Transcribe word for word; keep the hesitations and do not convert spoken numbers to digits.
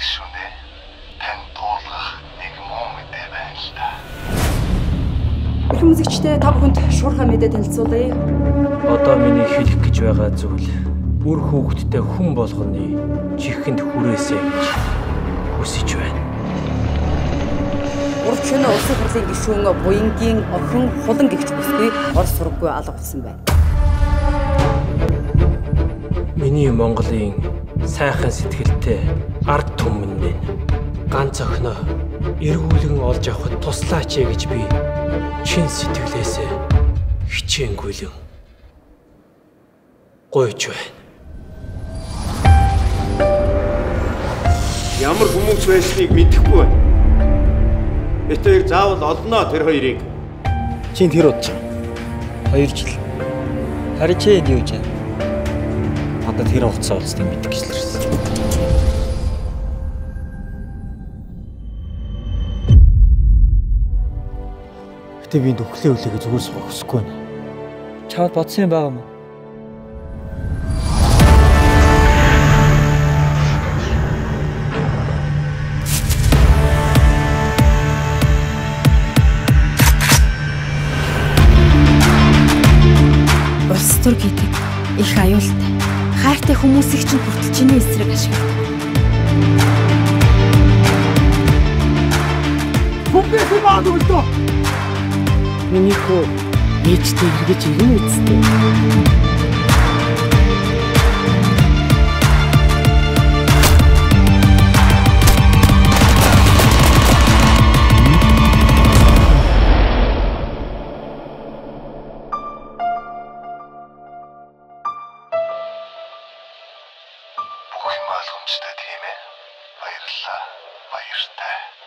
гишүүнээ тань дуулгах нэг муу мэдээ байна л да. Эрхэм үзэгчдээ та бүхэнд шуурхай мэдээ танилцуулъя. Одоо миний хэлэх гэж байгаа зүйл үр хүүхэдтэй хүн болгоны чихэнд хүрээсэй гэж хүсэж байна. Урьдчилан улсын хурлын гишүүн буянгийн охин хулан гэгч бүсгүй ор сургаггүй алга болсон байна. Миний Монголын сайхан сэтгэлтэй ард түмэн минь ганц охиноо эргүүлэн олж авахд туслаач ээ гэж би чин сэтгэлээсээ хичээнгүйлэн гуйж байна. Ямар хүмүүс байсныг мэдэхгүй байна. Гэтэ заавал олноо тэр хоёрыг. Чин тэр удаж хоёр жил харичээд юу гэж надад тэр хугацаа болсныг мэдэх гэж л ирсэн. Гэтэ би дөхлөө үлээгээ зүгээр суух хүсэхгүй байна. Чамд бодсон юм байгаа мó? Улс төр гэдэг их аюултай. Хайртай хүмүүсийг чинь хүртэл чиний эсрэг ашигладаг. Хүмбэх юм аа дөлдөө. Миний хөө ээжтэй эргэж ирнэ үсттэй. Бүх юм ойлгомжтой тийм ээ. Баярлалаа. Баяртай.